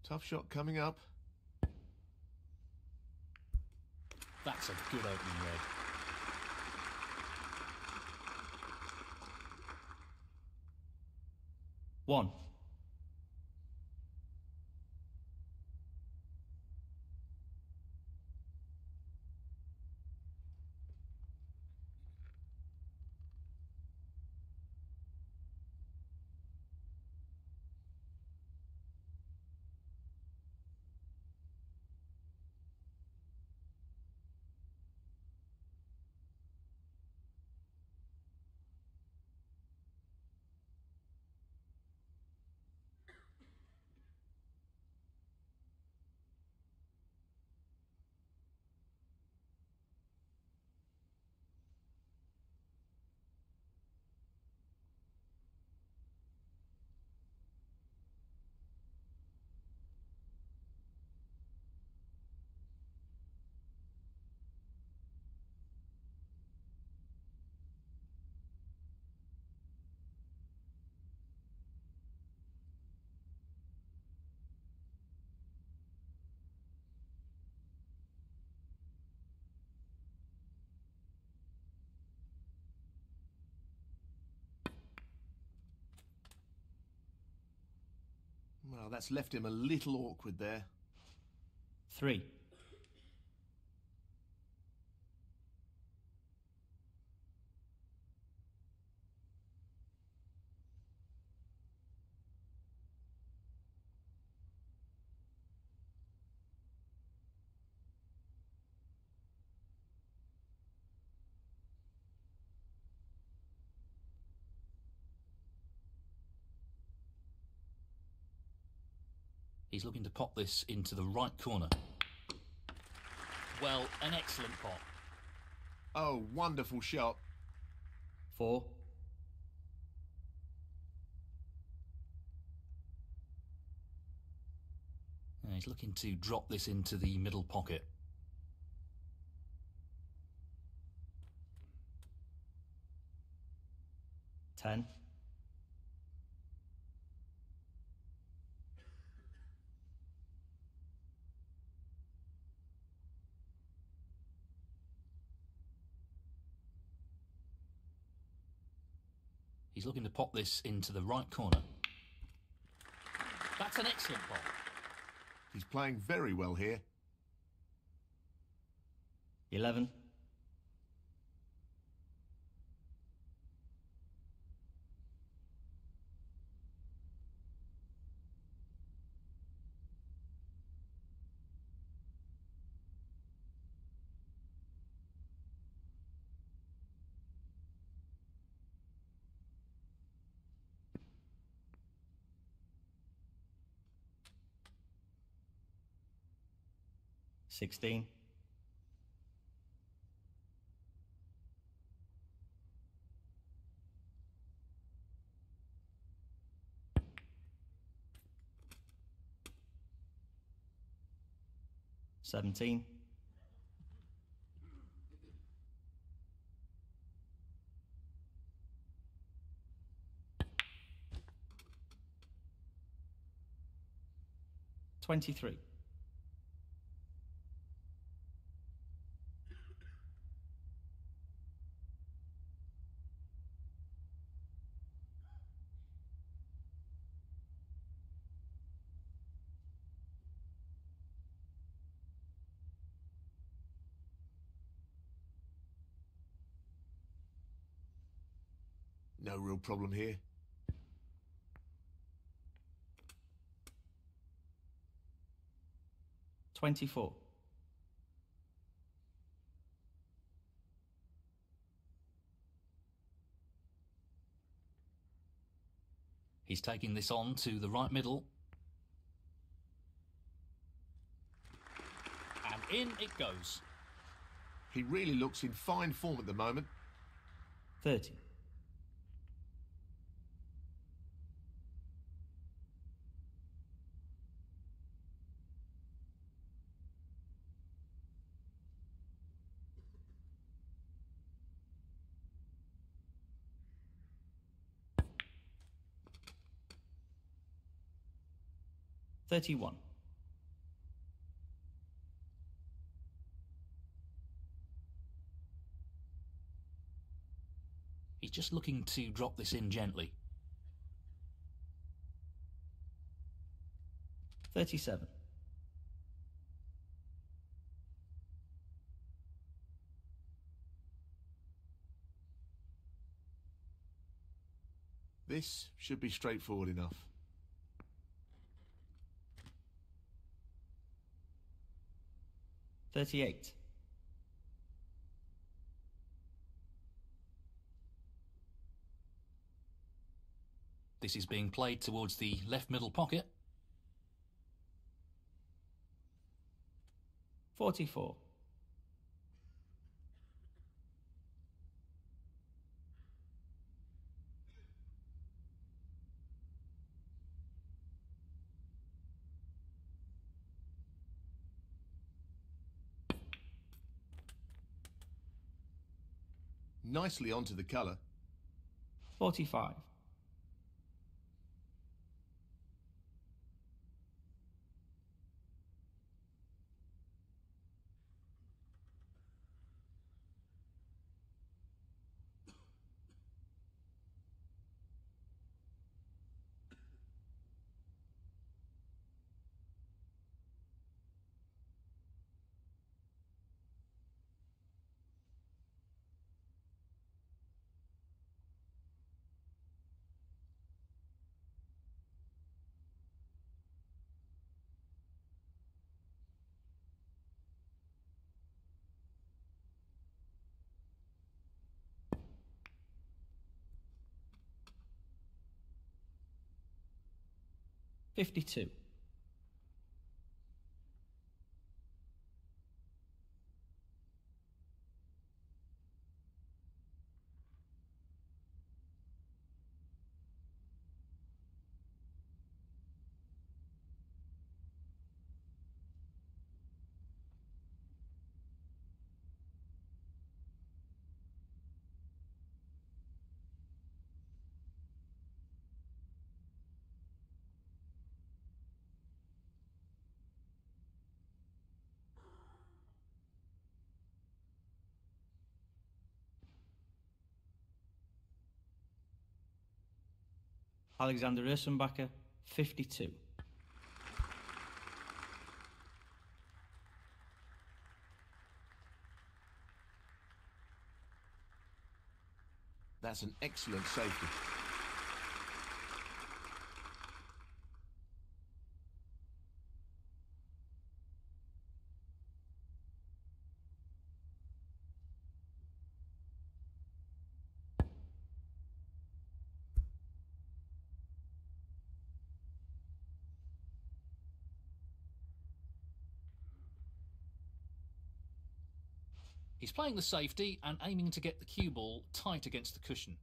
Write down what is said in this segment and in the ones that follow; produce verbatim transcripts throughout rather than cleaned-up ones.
Tough shot coming up. That's a good opening red. One. Well, that's left him a little awkward there. Three. He's looking to pop this into the right corner. Well, an excellent pot. Oh, wonderful shot. Four. And he's looking to drop this into the middle pocket. Ten. He's looking to pop this into the right corner. That's an excellent pot. He's playing very well here. Eleven. Sixteen. Seventeen. Twenty-three. No real problem here. Twenty-four. He's taking this on to the right middle. And in it goes. He really looks in fine form at the moment. Thirty. Thirty-one. just looking to drop this in gently. thirty-seven. This should be straightforward enough. thirty-eight. This is being played towards the left middle pocket. forty-four. Nicely onto the colour. forty-five. fifty-two. Alexander Ursenbacher, fifty-two. That's an excellent safety. He's playing the safety and aiming to get the cue ball tight against the cushion.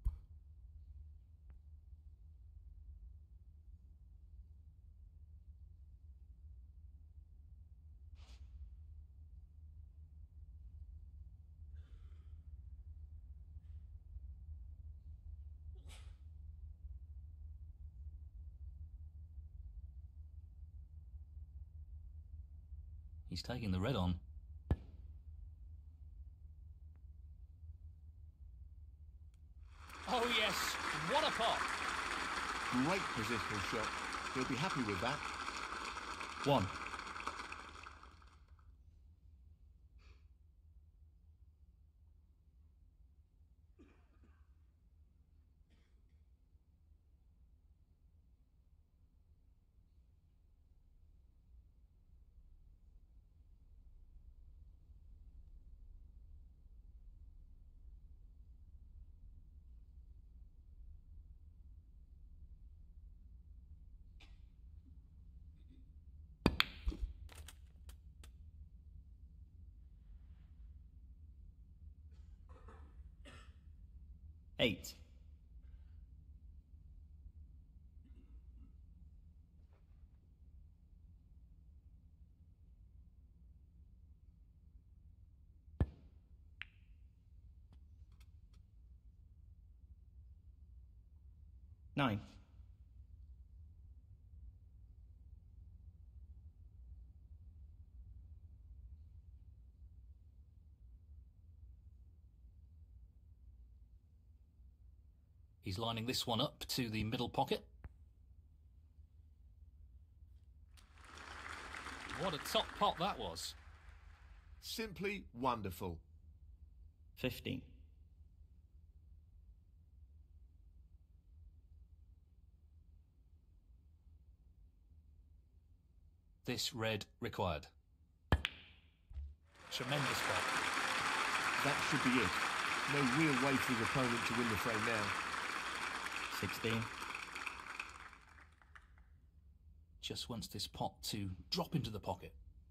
He's taking the red on. Oh yes, what a pot! Great positional shot. He'll be happy with that. one. eight. nine. He's lining this one up to the middle pocket. What a top pot that was. Simply wonderful. fifteen. This red required. Tremendous pot. That should be it. No real way for his opponent to win the frame now. sixteen. Just wants this pot to drop into the pocket.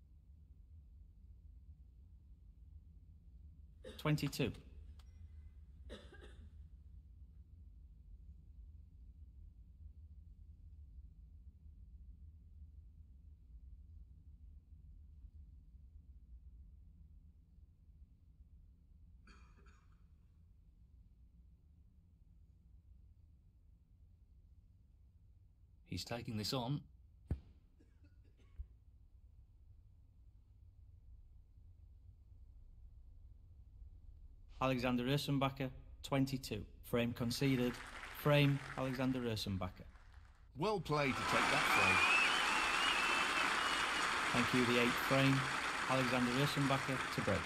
twenty-two. He's taking this on. Alexander Ursenbacher, twenty-two. Frame conceded. Frame, Alexander Ursenbacher. Well played to take that frame. Thank you, the eighth frame. Alexander Ursenbacher to break.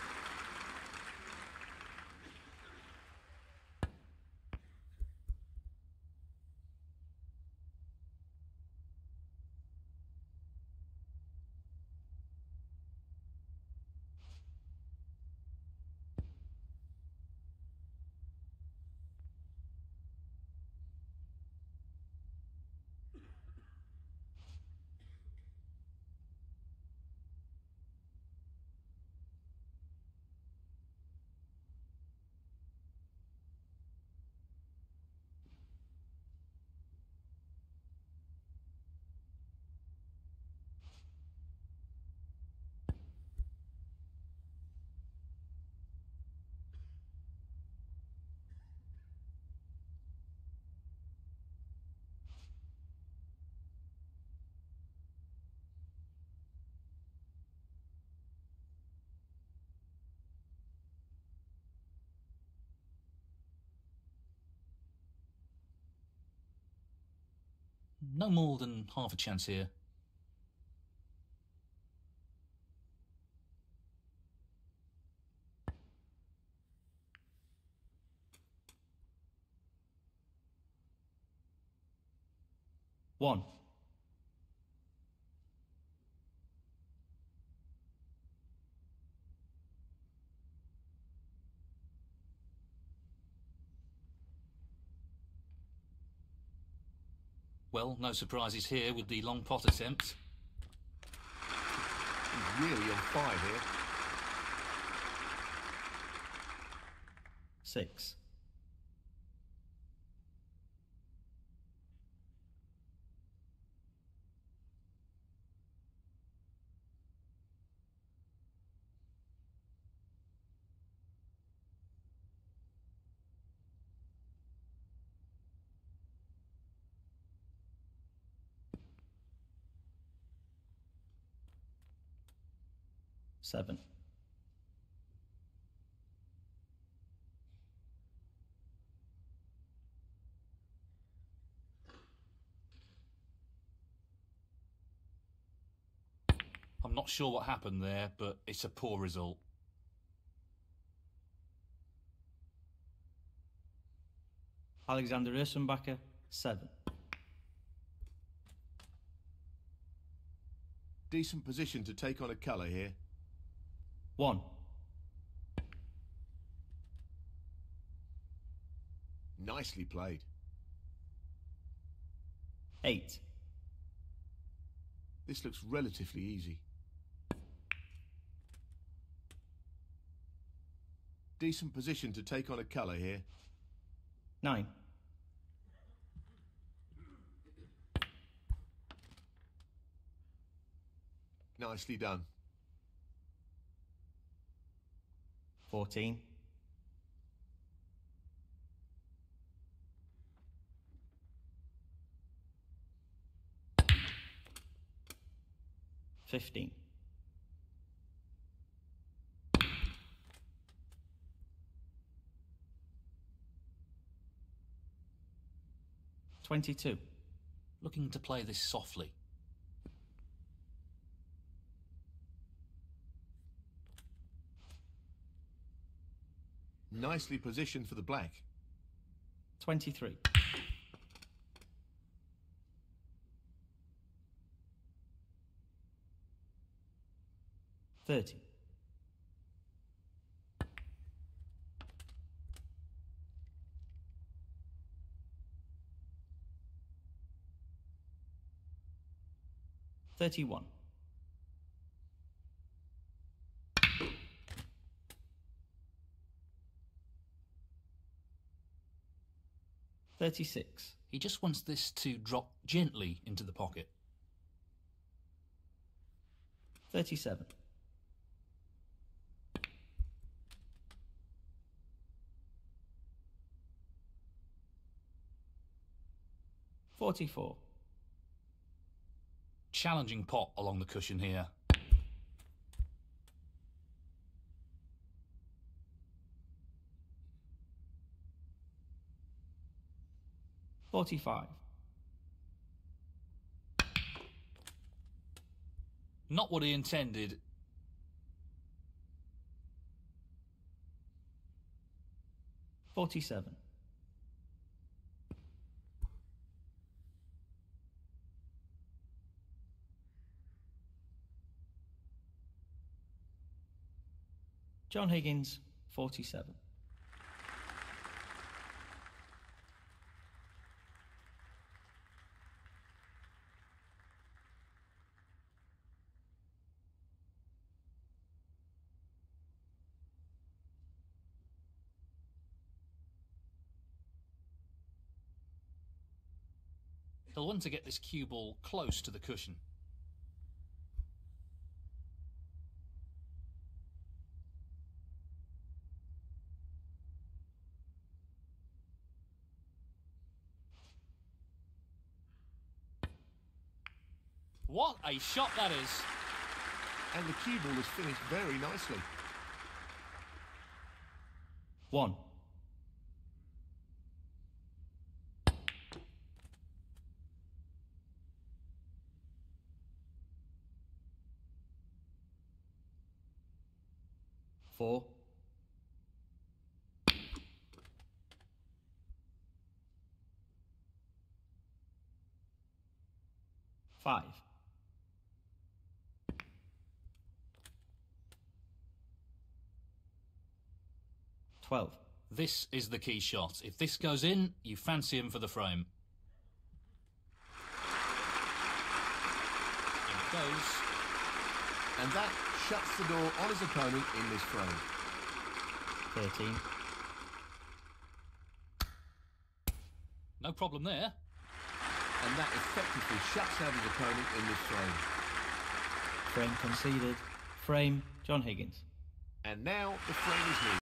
No more than half a chance here. One. Well, no surprises here with the long pot attempt. He's really on fire here. Six. Seven. I'm not sure what happened there, but it's a poor result. Alexander Ursenbacher, seven. Decent position to take on a colour here. One. Nicely played. Eight. This looks relatively easy. Decent position to take on a colour here. Nine. Nicely done. Fourteen. Fifteen. twenty-two. Looking to play this softly. Nicely positioned for the black. twenty-three. thirty. thirty-one. thirty-six. He just wants this to drop gently into the pocket. thirty-seven. forty-four. Challenging pot along the cushion here. forty-five. Not what he intended. forty-seven. John Higgins, forty-seven. He'll want to get this cue ball close to the cushion. What a shot that is! And the cue ball is finished very nicely. One. Four. Five. Twelve. This is the key shot. If this goes in, you fancy him for the frame. In it goes. And that shuts the door on his opponent in this frame. Thirteen. No problem there. And that effectively shuts out his opponent in this frame. Frame conceded. Frame, John Higgins. And now the frame is moved.